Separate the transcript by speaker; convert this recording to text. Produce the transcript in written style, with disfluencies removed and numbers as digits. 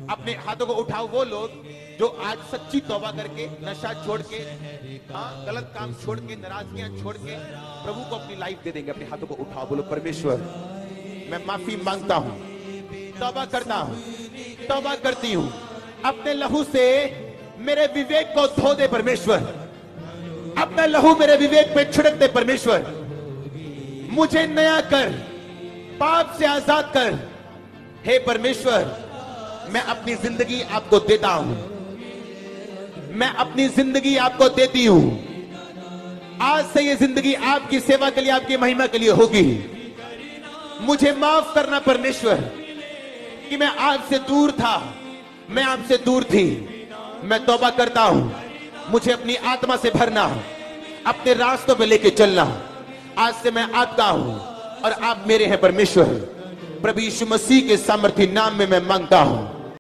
Speaker 1: अपने हाथों को उठाओ वो लोग जो आज सच्ची तौबा करके, नशा छोड़ के, गलत काम छोड़ के, नाराजगियां छोड़ के प्रभु को अपनी लाइफ दे देंगे। अपने हाथों को उठाओ, बोलो परमेश्वर मैं माफी मांगता हूं, तौबा करता हूं, तौबा करती हूं, अपने लहू से मेरे विवेक को धो दे परमेश्वर, अपना लहू मेरे विवेक पे छिड़क दे परमेश्वर, मुझे नया कर, पाप से आजाद कर। हे परमेश्वर मैं अपनी जिंदगी आपको देता हूं, मैं अपनी जिंदगी आपको देती हूं। आज से ये जिंदगी आपकी सेवा के लिए, आपकी महिमा के लिए होगी। मुझे माफ करना परमेश्वर कि मैं आपसे दूर था, मैं आपसे दूर थी। मैं तौबा करता हूं, मुझे अपनी आत्मा से भरना, अपने रास्तों पे लेके चलना। आज से मैं आपका हूं और आप मेरे हैं परमेश्वर। प्रभु यीशु मसीह के सामर्थी नाम में मैं मांगता हूं।